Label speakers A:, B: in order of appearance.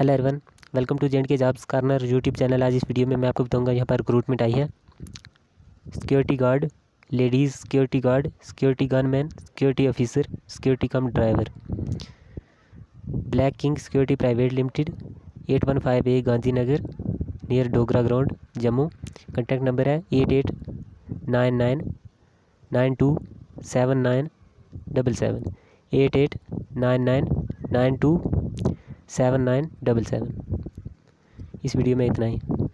A: Hello everyone, welcome to J and K jobs corner YouTube channel. आज इस video में मैं आपको बताऊंगा यहाँ पर रिक्रूटमेंट आई है। Security guard, ladies security guard, security gunman, security officer, security cum driver. Black king security private limited, 815A Gandhinagar, near Dogra ground, Jammu. Contact number है 8899927977, 8899927977। इस वीडियो में इतना ही।